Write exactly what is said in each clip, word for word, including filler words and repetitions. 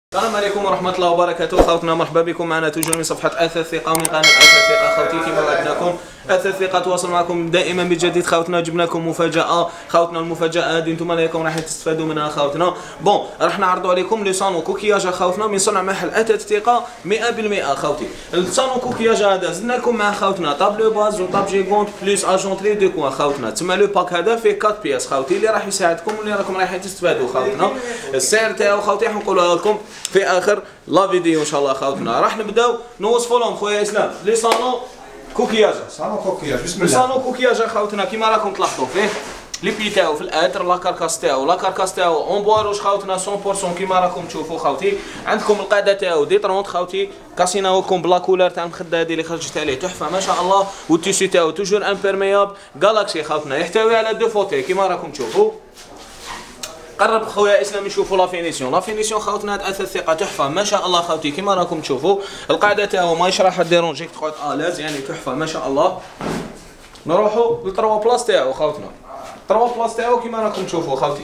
السلام عليكم ورحمة الله وبركاته. خوتنا مرحبا بكم معنا توجور من صفحة أثاث الثقة ومن قناة أثاث الثقة. خوتي كما وعدناكم أثاث الثقة تواصل معكم دائما بالجديد. خوتنا جبنا لكم مفاجأة. خوتنا المفاجأة هذه انتم راكم راح تستفادوا منها. خوتنا بون راح نعرضوا عليكم لي صالون كوكياج خوتنا من صنع محل أثاث الثقة مئة بالمئة. خوتي الصالون كوكياج هذا زدنا لكم مع خوتنا طابلو باز وطاب جيغونت بليس اجونتري دو كوان. خوتنا تما لو باك هذا فيه أربعة بياس خوتي اللي راح يساعدكم واللي راكم راح تستفادوا. خوتنا السعر تاعو خوتي راح نقولها لكم في اخر لا فيديو ان شاء الله. خوتنا راح نبداو نوصفوا لهم خويا اسلام لي صالون كوكياج. صالون كوكياج بسم الله. صالون كوكياج خوتنا كيما راكم تلاحظوا فيه لي بي تاعو في الاتر لا كاركاس تاعو لا كاركاس تاعو اون بوا روج خوتنا مية بالمية كيما راكم تشوفوا. خوتي عندكم القاعده تاعو دي ثلاثين خوتي كاسيناوكم بلا كولور تاع المخده هذه اللي خرجت عليه تحفه ما شاء الله. والتيشي تاعو توجور امبيرمياب جالاكسي خوتنا يحتوي على دو فوتي كيما راكم تشوفوا. قرب خويا اسلام نشوفوا لا فينيسيون. لا فينيسيون خوتنا اثاث الثقه تحفه ما شاء الله. خوتي كيما راكم تشوفوا القاعده تاعو ما يشرح ديرونجيك تقعد الاز يعني تحفه ما شاء الله. نروحوا للتروا بلاص تاعو خوتنا. التروا بلاص تاعو كيما راكم تشوفوا خوتي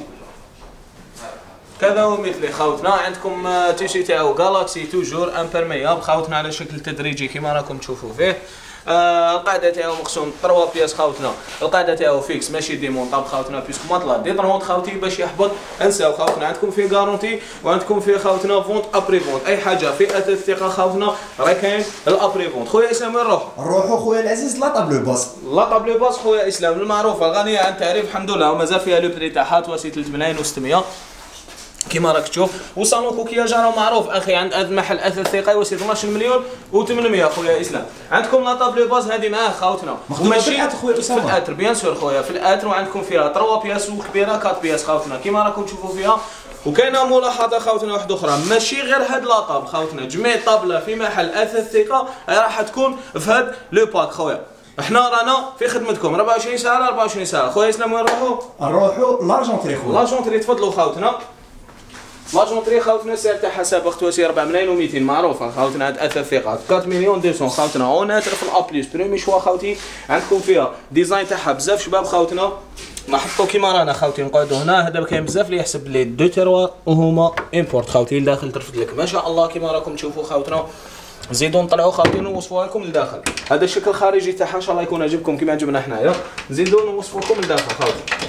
كذا ومثلي. خوتنا عندكم تيشي تاعو جالاكسي توجور امبيرمياب خوتنا على شكل تدريجي كيما راكم تشوفوا فيه. آه القاعده تاعو مقسوم ثلاثة بياس خوتنا. القاعده تاعو فيكس ماشي ديمونطاب خوتنا بيسكو مطلع دي ثلاثين خوتي باش يحبط انساو. خوتنا عندكم فيه غارونتي وعندكم فيه خوتنا فونت ابري فونت اي حاجه في اثاث الثقه خوتنا راه كاين الابري فونت. خويا اسلام وين نروحو؟ نروحو خويا العزيز لا طابلو باس. لا طابلو باس خويا اسلام المعروفه الغنيه عن التعريف الحمد لله ومازال فيها لو بري تاعها تواسي ثلاثة ملايين وستمية كيما راك تشوف. وصالون كوكياج راه معروف اخي عند هذا المحل اثاث الثقه يوصل اثناش مليون و800 خويا اسلام. عندكم لا طابلو باز هذه معاه خوتنا وماشي في الاتر خويا اسامه. في الاتر بيان سور خويا في الاتر وعندكم فيها ثلاثة بياس وكبيره أربعة بياس خوتنا كيما راكم تشوفوا فيها. وكاينه ملاحظه خوتنا واحده اخرى ماشي غير هاد لاطاب خوتنا جميع طابله في محل اثاث الثقه راح تكون في هاد لو باك خويا. احنا رانا في خدمتكم أربعة وعشرين ساعه على أربعة وعشرين ساعه. خويا اسلام وين نروحوا؟ نروحوا لاجونتري خويا. لاجونتري تفضلوا خوتنا. لاجونتري خوتنا السعر تاعها سابق تواسي أربعة ملايين ومئتين معروفه خوتنا هاد اثاث الثقه أربعة مليون مئتين خوتنا اوناتر في الابليس بريمي شوا خوتي. عندكم فيها ديزاين تاعها بزاف شباب خوتنا نحطو كيما رانا خوتي نقعدو هنا. هذا كاين بزاف اللي يحسب لي دو تيروا وهما امبورت خوتي لداخل ترفد لك ما شاء الله كيما راكم تشوفوا خوتنا. نزيدو نطلعو خوتي نوصفوها لكم لداخل. هذا الشكل الخارجي تاعها ان شاء الله يكون عجبكم كيما عجبنا حنايا. نزيدو نوصفو لكم لداخل خوتي.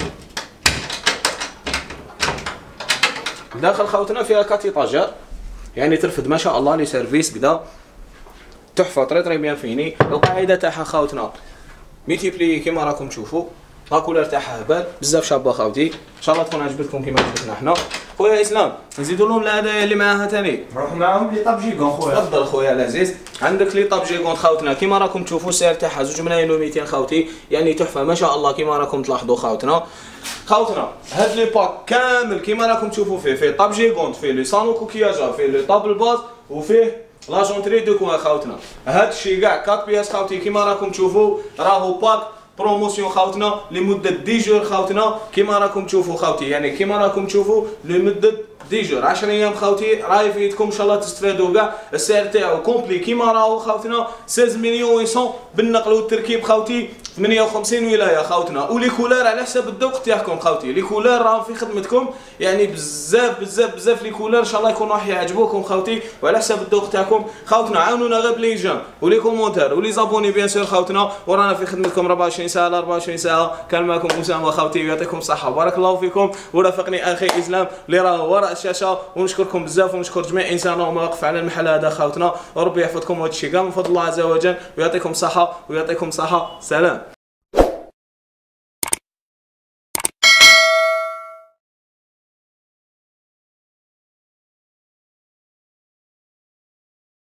داخل خوتنا فيها كاتيطاجير يعني ترفد ما شاء الله لي سيرفيس كدا تحفه طري طري بيان فيني. القاعده تاعها خوتنا ميتيبلي كيما راكم تشوفوا. لا كولور تاعها هبال بزاف شابه خوتي ان شاء الله تكون عجبتكم كيما عجبتنا حنا. خويا اسلام نزيدو لهم الهدايا اللي معاها ثاني. نروح معاهم لي طاب جيغون خويا. تفضل خويا العزيز. عندك لي طاب جيغون خوتنا كيما راكم تشوفوا السعر تاعها زوج ملايين ومئتين خوتي يعني تحفه ما شاء الله كيما راكم تلاحظوا خوتنا. خوتنا هاد لي باك كامل كيما راكم تشوفوا فيه فيه طاب جيغون فيه لي صالون كوكياجا فيه لي طاب الباز وفيه لاجونتري دو كوان خوتنا. هاد الشيء كاع أربعة بياس خوتي كيما راكم تشوفوا راهو باك بروموسيون خوتنا لمده دي جور خوتنا كيما راكم تشوفوا خوتي يعني كيما راكم تشوفوا لمده دي جور عشرة ايام خوتي راه يفيدكم ان شاء الله تستفادوا كاع. السعر تاعو كومبلي كيما راهو خوتنا ستة مليون ومئتين بالنقل والتركيب خوتي ثمانية وخمسين ولايه خوتنا. ولي كولار على حسب الذوق تاعكم خوتي. لي كولار راهم في خدمتكم يعني بزاف بزاف بزاف لي كولار ان شاء الله يكونوا راح يعجبوكم خوتي وعلى حسب الذوق تاعكم خوتنا. عاونونا غير بلي جيم ولي كومونتير ولي زابوني بيان سور خوتنا ورانا في خدمتكم أربعة وعشرين ساعه على أربعة وعشرين ساعه. كان معكم اسامه خوتي ويعطيكم الصحه وبارك الله فيكم. ورافقني اخي اسلام اللي راه وراء الشاشه ونشكركم بزاف ونشكر جميع انسان راهم واقف على المحل هذا خوتنا. وربي يحفظكم وهذا الشيء كاع من فضل الله عز وجل ويعطيكم الصحه ويعطيكم الصحه. سلام.